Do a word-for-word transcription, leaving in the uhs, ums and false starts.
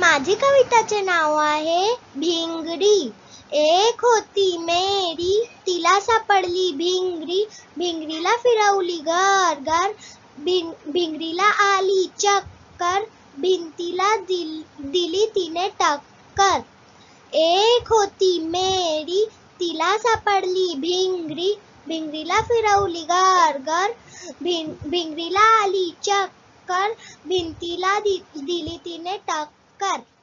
माझी कविताचे नाव आहे भिंगरी. एक होती मेरी, तिला सापडली भिंगरी. भिंगरीला फिरवली घर घर, भिंगरीला आली चक्कर. भिंतीला दिल, दिली तिने टक्कर. एक होती मेरी, तिला सापडली भिंगरी. भिंगरीला फिरवली घर घर, भिंगरीला आली चक्कर. भिंतीला दिली तिने टक्कर.